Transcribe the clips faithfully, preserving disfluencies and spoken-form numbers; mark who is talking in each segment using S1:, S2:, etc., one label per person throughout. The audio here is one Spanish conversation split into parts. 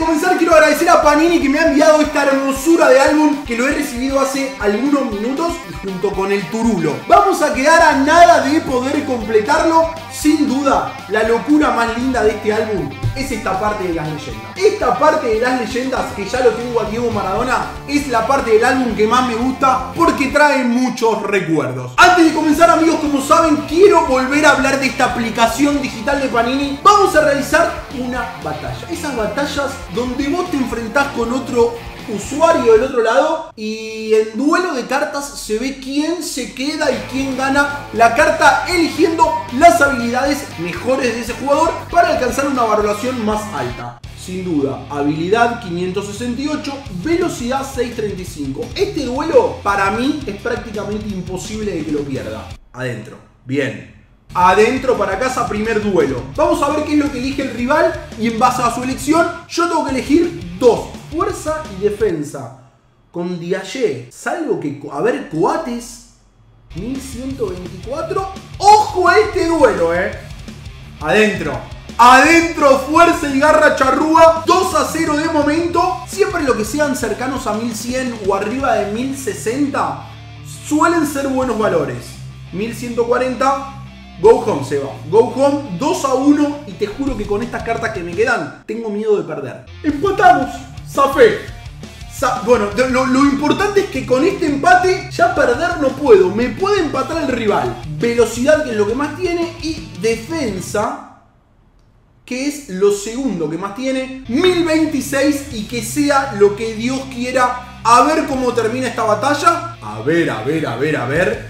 S1: comenzar quiero agradecer a Panini que me ha enviado esta hermosura de álbum que lo he recibido hace algunos minutos y junto con el Turulo. Vamos a quedar a nada de poder completarlo. Sin duda, la locura más linda de este álbum es esta parte de las leyendas. Esta parte de las leyendas, que ya lo tengo a Diego Maradona, es la parte del álbum que más me gusta porque trae muchos recuerdos. Antes de comenzar, amigos, como saben, quiero volver a hablar de esta aplicación digital de Panini. Vamos a realizar una batalla. Esas batallas donde vos te enfrentás con otro usuario del otro lado y en duelo de cartas se ve quién se queda y quién gana la carta, eligiendo las habilidades mejores de ese jugador para alcanzar una valoración más alta. Sin duda, habilidad quinientos sesenta y ocho, velocidad seiscientos treinta y cinco. Este duelo para mí es prácticamente imposible de que lo pierda. Adentro, bien. Adentro para casa, primer duelo. Vamos a ver qué es lo que elige el rival y en base a su elección yo tengo que elegir dos: fuerza y defensa. Con Diaye, salvo que... A ver, Coates mil ciento veinticuatro. ¡Ojo a este duelo, eh! Adentro. Adentro, fuerza y garra charrúa. dos a cero de momento. Siempre lo que sean cercanos a mil cien o arriba de mil sesenta suelen ser buenos valores. mil ciento cuarenta. Go home, Seba. Go home, dos a uno. Y te juro que con estas cartas que me quedan, tengo miedo de perder. Empatamos. Zafé. Sa bueno, lo, lo importante es que con este empate ya perder no puedo. Me puede empatar el rival. Velocidad, que es lo que más tiene. Y defensa, que es lo segundo que más tiene. mil veintiséis. Y que sea lo que Dios quiera. A ver cómo termina esta batalla. A ver, a ver, a ver, a ver.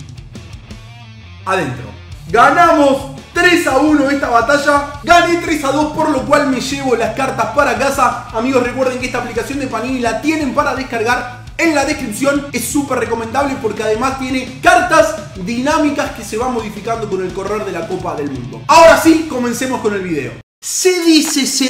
S1: Adentro. Ganamos tres a uno esta batalla. Gané tres a dos, por lo cual me llevo las cartas para casa. Amigos, recuerden que esta aplicación de Panini la tienen para descargar en la descripción. Es súper recomendable porque además tiene cartas dinámicas que se van modificando con el correr de la Copa del Mundo. Ahora sí, comencemos con el video. Se dice, se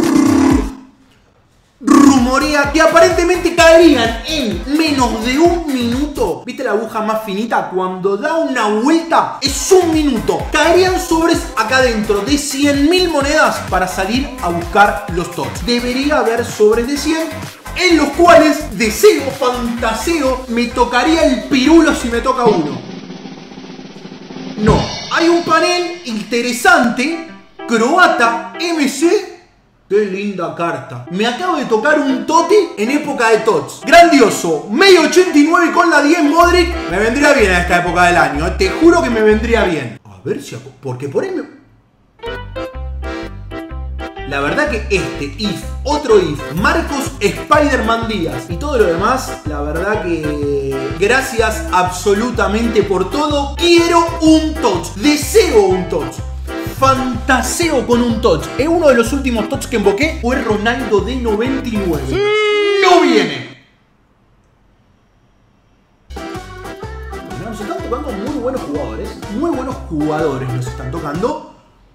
S1: rumorea que aparentemente caerían en menos de un minuto. ¿Viste la aguja más finita? Cuando da una vuelta es un minuto. Caerían sobres acá adentro de cien mil monedas para salir a buscar los tots. Debería haber sobres de cien en los cuales, deseo, fantaseo, me tocaría el pirulo si me toca uno. No, hay un panel interesante. Croata M C. ¡Qué linda carta! Me acabo de tocar un Totti en época de Tots. ¡Grandioso! medio ochenta y nueve con la diez Modric. Me vendría bien a esta época del año. ¿eh? Te juro que me vendría bien. A ver si... Porque por ahí me... La verdad que este, If, otro If, Marcos Spider-Man Díaz y todo lo demás, la verdad que... Gracias absolutamente por todo. Quiero un Tots. Deseo un Tots. Fantaseo con un touch. En uno de los últimos touch que invoqué fue Ronaldo de noventa y nueve. ¡Sí! ¡No viene! Nos están tocando muy buenos jugadores. Muy buenos jugadores nos están tocando.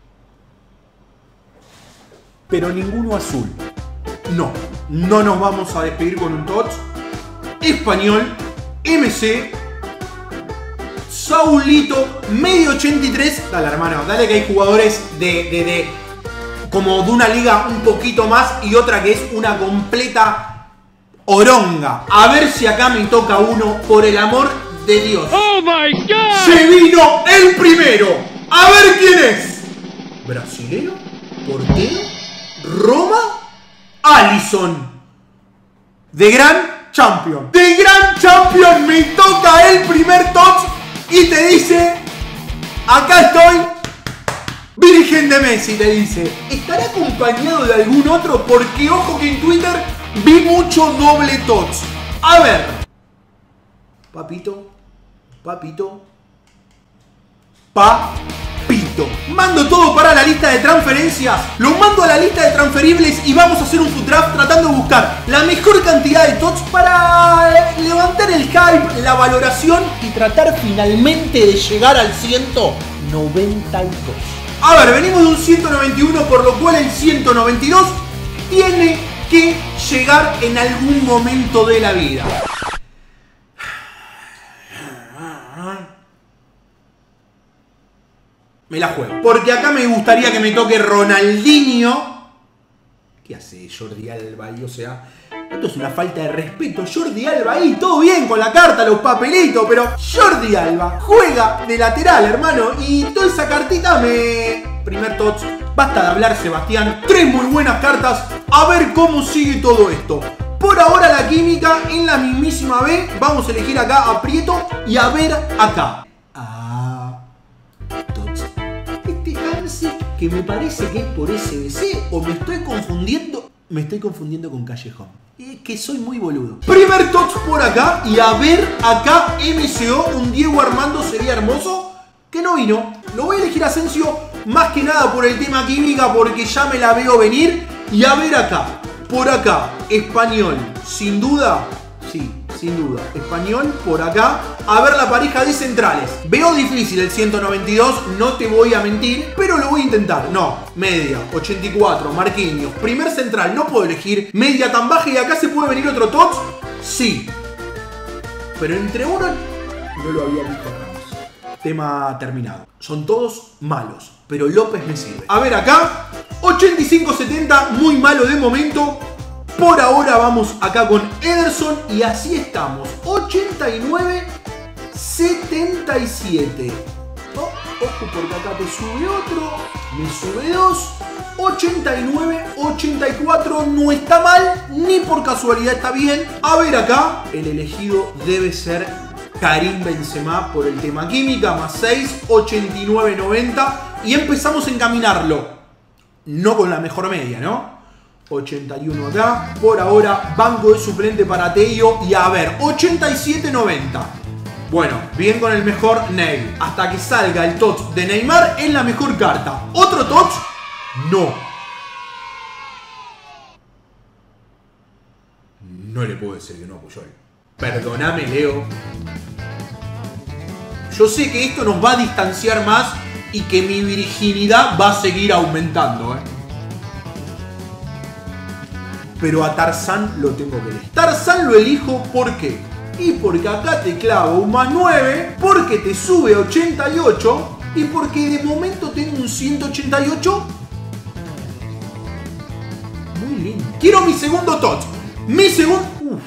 S1: Pero ninguno azul. No, no nos vamos a despedir con un touch. Español, M C, Saulito, medio ochenta y tres. Dale, hermano, dale, que hay jugadores de, de, de como de una liga un poquito más y otra que es una completa oronga. A ver si acá me toca uno, por el amor de Dios. ¡Oh, my God! ¡Se vino el primero! A ver quién es. ¿Brasilero? ¿Portero? ¿Roma? Alisson. De Gran Champion. De Gran Champion me toca el primer touch. Y te dice, acá estoy, Virgen de Messi, te dice. ¿Estará acompañado de algún otro? Porque ojo que en Twitter vi mucho doble tots. A ver. Papito, papito, papito. Mando todo para la lista de transferencias. Lo mando a la lista de transferibles y vamos a hacer un food draft tratando de buscar la mejor cantidad de tots para levantar el hype, la valoración y tratar finalmente de llegar al ciento noventa y dos. A ver, venimos de un ciento noventa y uno, por lo cual el ciento noventa y dos tiene que llegar en algún momento de la vida. Me la juego. Porque acá me gustaría que me toque Ronaldinho ¿Qué hace Jordi Alba ahí? O sea, esto es una falta de respeto. Jordi Alba ahí, todo bien con la carta, los papelitos, pero Jordi Alba juega de lateral, hermano. Y toda esa cartita me... Primer touch. Basta de hablar, Sebastián. Tres muy buenas cartas. A ver cómo sigue todo esto. Por ahora la química en la mismísima B. Vamos a elegir acá a Prieto y a ver acá. Ah, touch. Este Hamsik que me parece que es por S B C o me estoy confundiendo. Me estoy confundiendo con Callejón. Es que soy muy boludo. Primer touch por acá y a ver acá M C O. Un Diego Armando sería hermoso. Que no vino. Lo voy a elegir a Asensio más que nada por el tema química porque ya me la veo venir. Y a ver acá. Por acá, Español, sin duda, sí, sin duda, Español por acá. A ver la pareja de centrales. Veo difícil el ciento noventa y dos, no te voy a mentir, pero lo voy a intentar. No, media, ochenta y cuatro, Marquinhos, primer central, no puedo elegir media tan baja y acá se puede venir otro touch. Sí, pero entre uno no lo había visto Ramos. Tema terminado. Son todos malos, pero López me sirve. A ver acá. ochenta y cinco setenta, muy malo de momento. Por ahora vamos acá con Ederson y así estamos. ochenta y nueve setenta y siete. Oh, ojo porque acá te sube otro. Me sube dos. ochenta y nueve ochenta y cuatro. No está mal, ni por casualidad está bien. A ver acá. El elegido debe ser Karim Benzema por el tema química. Más seis, ochenta y nueve noventa. Y empezamos a encaminarlo. No con la mejor media, ¿no? ochenta y uno acá. Por ahora, banco de suplente para Tello. Y a ver, ochenta y siete noventa. Bueno, bien con el mejor Ney. Hasta que salga el touch de Neymar en la mejor carta. ¿Otro touch? No. No le puedo decir que no, Puyol. Perdóname, Leo. Yo sé que esto nos va a distanciar más y que mi virginidad va a seguir aumentando, ¿eh? Pero a Tarzán lo tengo que elegir. Tarzán lo elijo, ¿por qué? Y porque acá te clavo un más nueve, porque te sube a ochenta y ocho y porque de momento tengo un ciento ochenta y ocho. Muy lindo. Quiero mi segundo touch. Mi segundo... Uf.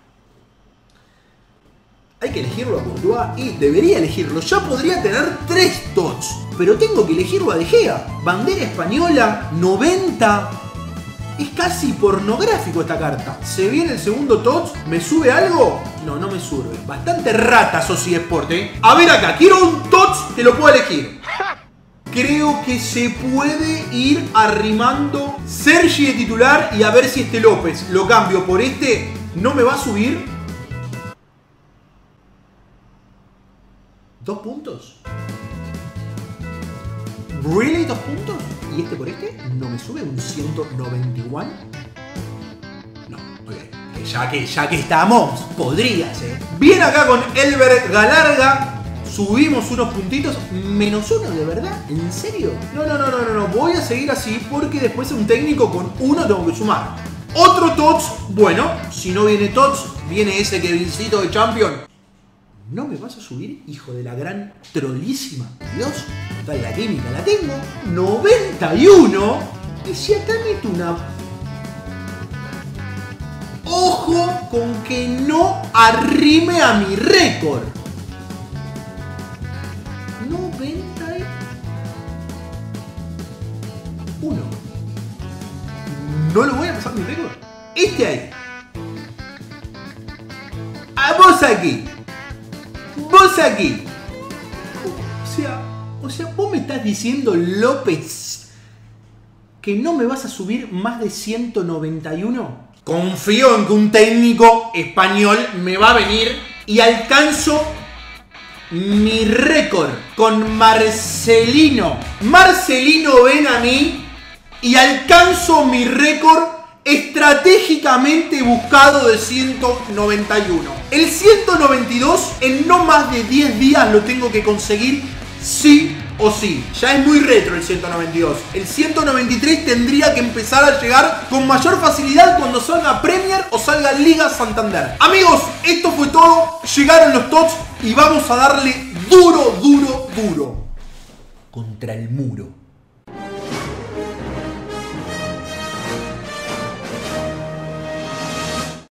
S1: Hay que elegirlo a Courtois y debería elegirlo. Ya podría tener tres touch. Pero tengo que elegirlo a De Gea. Bandera española, noventa. Es casi pornográfico esta carta. ¿Se viene el segundo touch? ¿Me sube algo? No, no me sube. Bastante rata Soci Sport, ¿eh? A ver acá, quiero un touch que lo pueda elegir. Creo que se puede ir arrimando Sergi de titular y a ver si este López lo cambio por este. ¿No me va a subir? ¿Dos puntos? ¿Really? ¿Dos puntos? ¿Y este por este? ¿No me sube un ciento noventa y uno? No, ok. Ya que, ya que estamos, podría ser. Bien acá con Elber Galarga. Subimos unos puntitos. Menos uno, ¿de verdad? ¿En serio? No, no, no, no, no, no. Voy a seguir así porque después un técnico con uno tengo que sumar. Otro touch. Bueno, si no viene touch, viene ese Kevincito de Champion. ¿No me vas a subir, hijo de la gran trolísima? Dios, toda la química la tengo. noventa y uno. Y si acá meto una... Ojo con que no arrime a mi récord. noventa y uno. No lo voy a pasar mi récord. Este ahí. A vos aquí. Vos aquí. O sea, o sea, vos me estás diciendo, López, que no me vas a subir más de ciento noventa y uno. Confío en que un técnico español me va a venir y alcanzo mi récord con Marcelino. Marcelino ven a mí y alcanzo mi récord estratégicamente buscado de ciento noventa y uno. El ciento noventa y dos en no más de diez días lo tengo que conseguir sí o sí. Ya es muy retro el ciento noventa y dos. El ciento noventa y tres tendría que empezar a llegar con mayor facilidad cuando salga Premier o salga Liga Santander. Amigos, esto fue todo. Llegaron los touch y vamos a darle duro, duro, duro contra el muro.